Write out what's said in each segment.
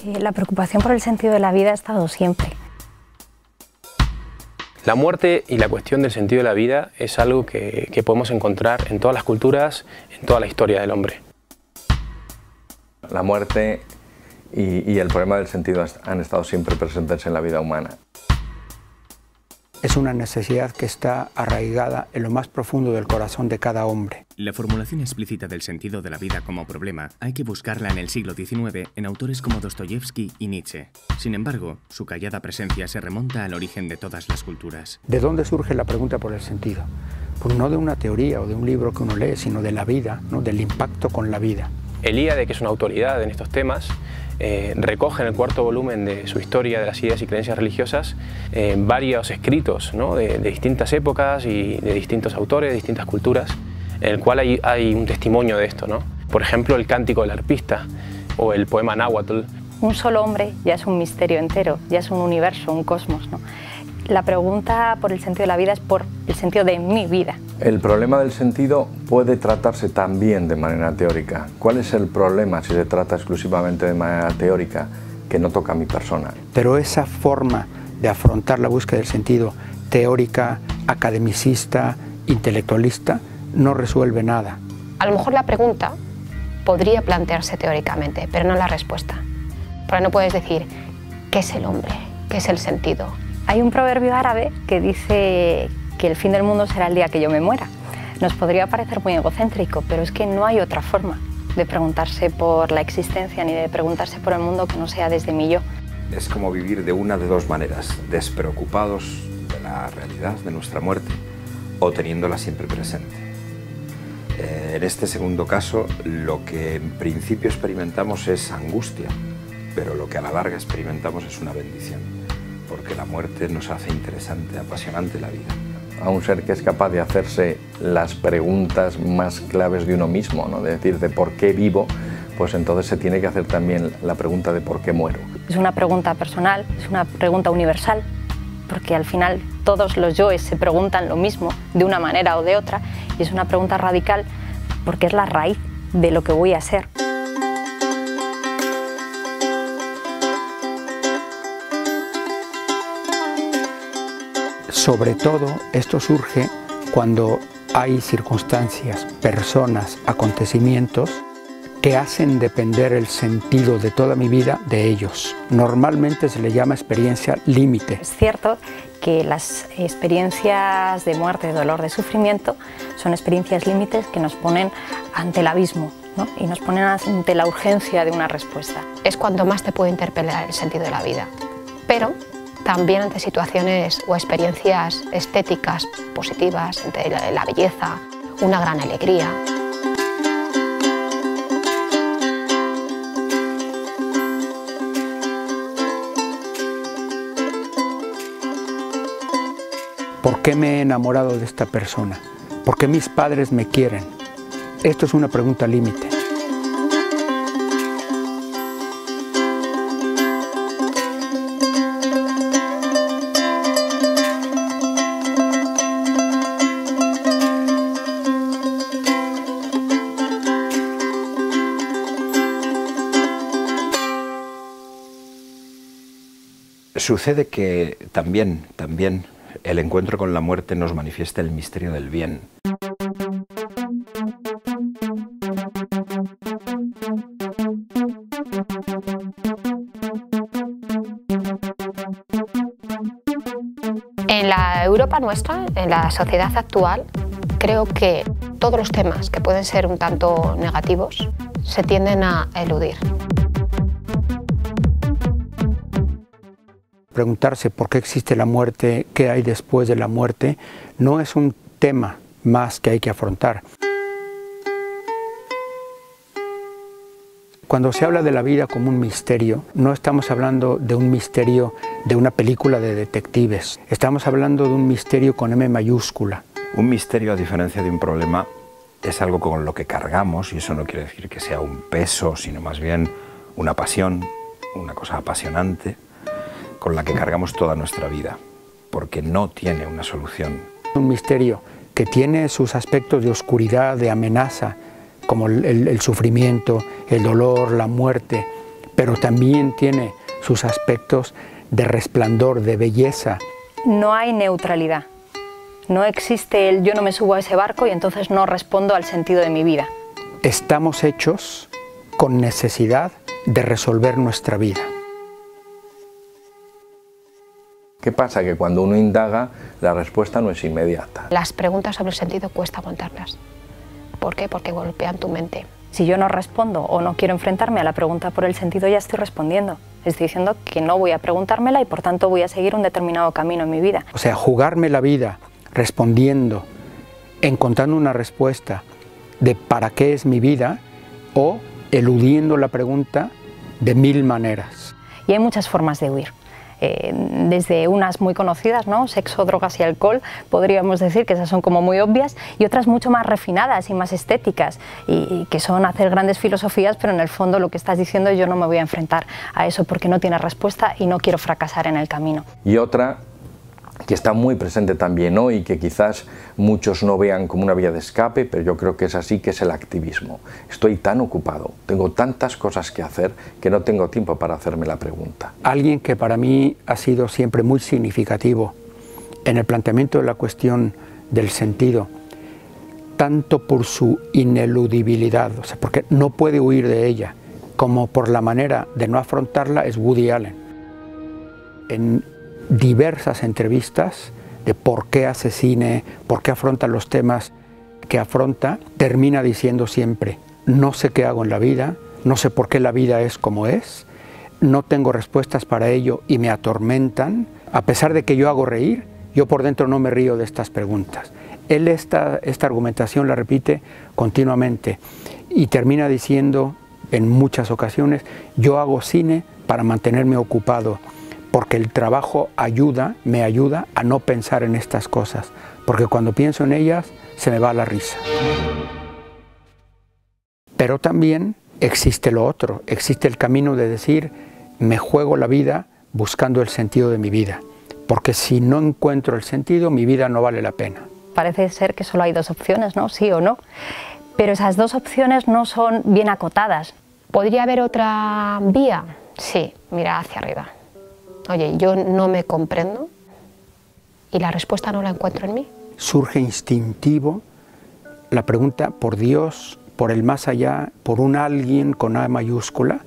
La preocupación por el sentido de la vida ha estado siempre. La muerte y la cuestión del sentido de la vida es algo que podemos encontrar en todas las culturas, en toda la historia del hombre. La muerte y el problema del sentido han estado siempre presentes en la vida humana. Es una necesidad que está arraigada en lo más profundo del corazón de cada hombre. La formulación explícita del sentido de la vida como problema hay que buscarla en el siglo XIX en autores como Dostoyevsky y Nietzsche. Sin embargo, su callada presencia se remonta al origen de todas las culturas. ¿De dónde surge la pregunta por el sentido? Pues no de una teoría o de un libro que uno lee, sino de la vida, ¿no? Del impacto con la vida. Elíade, que es una autoridad en estos temas, recoge en el cuarto volumen de su historia de las ideas y creencias religiosas varios escritos, ¿no? de distintas épocas y de distintos autores, de distintas culturas, en el cual hay un testimonio de esto, ¿no? Por ejemplo, el Cántico del Arpista o el poema Náhuatl. Un solo hombre ya es un misterio entero, ya es un universo, un cosmos, ¿no? La pregunta por el sentido de la vida es por el sentido de mi vida. El problema del sentido puede tratarse también de manera teórica. ¿Cuál es el problema si se trata exclusivamente de manera teórica? Que no toca a mi persona. Pero esa forma de afrontar la búsqueda del sentido teórica, academicista, intelectualista, no resuelve nada. A lo mejor la pregunta podría plantearse teóricamente, pero no la respuesta. Porque no puedes decir, ¿qué es el hombre? ¿Qué es el sentido? Hay un proverbio árabe que dice que el fin del mundo será el día que yo me muera. Nos podría parecer muy egocéntrico, pero es que no hay otra forma de preguntarse por la existencia ni de preguntarse por el mundo que no sea desde mi yo. Es como vivir de una de dos maneras, despreocupados de la realidad de nuestra muerte o teniéndola siempre presente. En este segundo caso, lo que en principio experimentamos es angustia, pero lo que a la larga experimentamos es una bendición, porque la muerte nos hace interesante, apasionante la vida. A un ser que es capaz de hacerse las preguntas más claves de uno mismo, ¿no? De decir, de por qué vivo, pues entonces se tiene que hacer también la pregunta de por qué muero. Es una pregunta personal, es una pregunta universal, porque al final todos los yoes se preguntan lo mismo, de una manera o de otra, y es una pregunta radical porque es la raíz de lo que voy a ser. Sobre todo, esto surge cuando hay circunstancias, personas, acontecimientos que hacen depender el sentido de toda mi vida de ellos. Normalmente se le llama experiencia límite. Es cierto que las experiencias de muerte, de dolor, de sufrimiento son experiencias límites que nos ponen ante el abismo, ¿no? Y nos ponen ante la urgencia de una respuesta. Es cuando más te puede interpelar el sentido de la vida, pero también ante situaciones o experiencias estéticas positivas, ante la belleza, una gran alegría. ¿Por qué me he enamorado de esta persona? ¿Por qué mis padres me quieren? Esto es una pregunta límite. Sucede que también el encuentro con la muerte nos manifiesta el misterio del bien. En la Europa nuestra, en la sociedad actual, creo que todos los temas que pueden ser un tanto negativos se tienden a eludir. Preguntarse por qué existe la muerte, qué hay después de la muerte, no es un tema más que hay que afrontar. Cuando se habla de la vida como un misterio, no estamos hablando de un misterio de una película de detectives, estamos hablando de un misterio con M mayúscula. Un misterio, a diferencia de un problema, es algo con lo que cargamos, y eso no quiere decir que sea un peso, sino más bien una pasión, una cosa apasionante, con la que cargamos toda nuestra vida, porque no tiene una solución. Un misterio que tiene sus aspectos de oscuridad, de amenaza, como el sufrimiento, el dolor, la muerte, pero también tiene sus aspectos de resplandor, de belleza. No hay neutralidad. No existe el yo no me subo a ese barco y entonces no respondo al sentido de mi vida. Estamos hechos con necesidad de resolver nuestra vida. ¿Qué pasa? Que cuando uno indaga, la respuesta no es inmediata. Las preguntas sobre el sentido cuesta aguantarlas. ¿Por qué? Porque golpean tu mente. Si yo no respondo o no quiero enfrentarme a la pregunta por el sentido, ya estoy respondiendo. Estoy diciendo que no voy a preguntármela y por tanto voy a seguir un determinado camino en mi vida. O sea, jugarme la vida respondiendo, encontrando una respuesta de para qué es mi vida o eludiendo la pregunta de mil maneras. Y hay muchas formas de huir. Desde unas muy conocidas, ¿no? Sexo, drogas y alcohol, podríamos decir que esas son como muy obvias, y otras mucho más refinadas y más estéticas, y que son hacer grandes filosofías, pero en el fondo lo que estás diciendo es yo no me voy a enfrentar a eso porque no tiene respuesta y no quiero fracasar en el camino. Y otra que está muy presente también hoy, que quizás muchos no vean como una vía de escape, pero yo creo que es así, que es el activismo. Estoy tan ocupado, tengo tantas cosas que hacer, que no tengo tiempo para hacerme la pregunta. Alguien que para mí ha sido siempre muy significativo en el planteamiento de la cuestión del sentido, tanto por su ineludibilidad, o sea, porque no puede huir de ella, como por la manera de no afrontarla, es Woody Allen. En diversas entrevistas de por qué hace cine, por qué afronta los temas que afronta, termina diciendo siempre: no sé qué hago en la vida, no sé por qué la vida es como es, no tengo respuestas para ello y me atormentan. A pesar de que yo hago reír, yo por dentro no me río de estas preguntas. Él esta argumentación la repite continuamente y termina diciendo en muchas ocasiones: yo hago cine para mantenerme ocupado, porque el trabajo me ayuda a no pensar en estas cosas, porque cuando pienso en ellas se me va la risa. Pero también existe lo otro, existe el camino de decir: me juego la vida buscando el sentido de mi vida, porque si no encuentro el sentido, mi vida no vale la pena. Parece ser que solo hay dos opciones, ¿no? Sí o no, pero esas dos opciones no son bien acotadas. ¿Podría haber otra vía? Sí, mira hacia arriba. Oye, yo no me comprendo y la respuesta no la encuentro en mí. Surge instintivo la pregunta por Dios, por el más allá, por un alguien con A mayúscula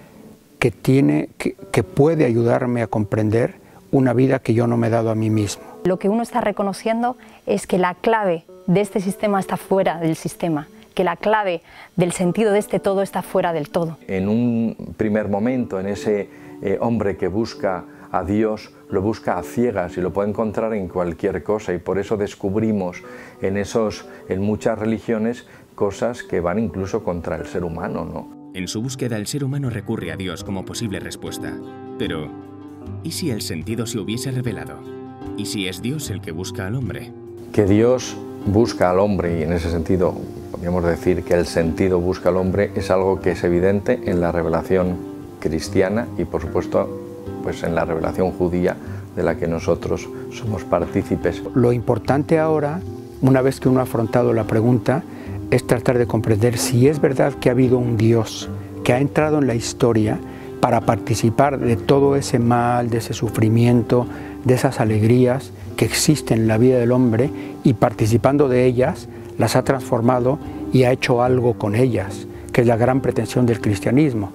que puede ayudarme a comprender una vida que yo no me he dado a mí mismo. Lo que uno está reconociendo es que la clave de este sistema está fuera del sistema, que la clave del sentido de este todo está fuera del todo. En un primer momento, en ese hombre que busca a Dios, lo busca a ciegas y lo puede encontrar en cualquier cosa, y por eso descubrimos en muchas religiones cosas que van incluso contra el ser humano, ¿no? En su búsqueda, el ser humano recurre a Dios como posible respuesta. Pero, ¿y si el sentido se hubiese revelado? ¿Y si es Dios el que busca al hombre? Que Dios busca al hombre, y en ese sentido podríamos decir que el sentido busca al hombre, es algo que es evidente en la revelación cristiana y por supuesto pues en la revelación judía, de la que nosotros somos partícipes. Lo importante ahora, una vez que uno ha afrontado la pregunta, es tratar de comprender si es verdad que ha habido un Dios que ha entrado en la historia para participar de todo ese mal, de ese sufrimiento, de esas alegrías que existen en la vida del hombre, y participando de ellas las ha transformado y ha hecho algo con ellas, que es la gran pretensión del cristianismo.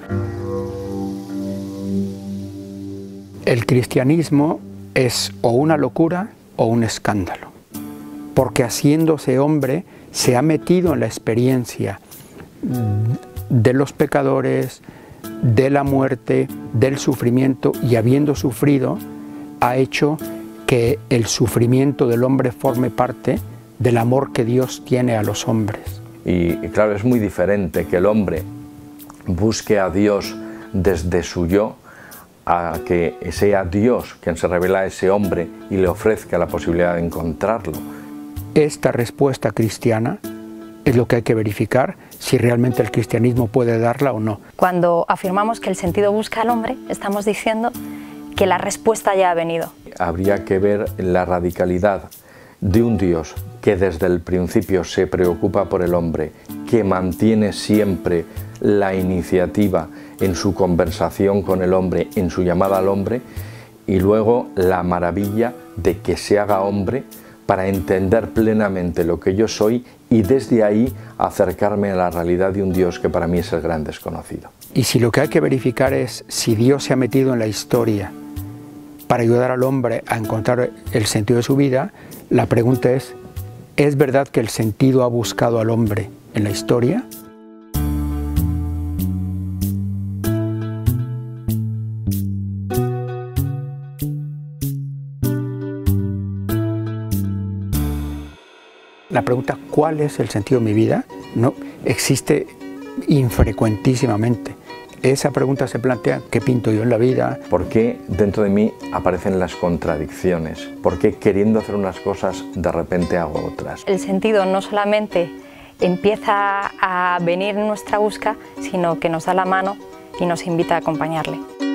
El cristianismo es o una locura o un escándalo, porque haciéndose hombre se ha metido en la experiencia de los pecadores, de la muerte, del sufrimiento, y habiendo sufrido ha hecho que el sufrimiento del hombre forme parte del amor que Dios tiene a los hombres. Y claro, es muy diferente que el hombre busque a Dios desde su yo, a que sea Dios quien se revela a ese hombre y le ofrezca la posibilidad de encontrarlo. Esta respuesta cristiana es lo que hay que verificar, si realmente el cristianismo puede darla o no. Cuando afirmamos que el sentido busca al hombre, estamos diciendo que la respuesta ya ha venido. Habría que ver la radicalidad de un Dios que desde el principio se preocupa por el hombre, que mantiene siempre la iniciativa en su conversación con el hombre, en su llamada al hombre, y luego la maravilla de que se haga hombre para entender plenamente lo que yo soy y desde ahí acercarme a la realidad de un Dios que para mí es el gran desconocido. Y si lo que hay que verificar es si Dios se ha metido en la historia para ayudar al hombre a encontrar el sentido de su vida, la pregunta ¿es verdad que el sentido ha buscado al hombre en la historia? La pregunta ¿cuál es el sentido de mi vida? No existe infrecuentísimamente. Esa pregunta se plantea, ¿qué pinto yo en la vida? ¿Por qué dentro de mí aparecen las contradicciones? ¿Por qué queriendo hacer unas cosas de repente hago otras? El sentido no solamente empieza a venir en nuestra búsqueda, sino que nos da la mano y nos invita a acompañarle.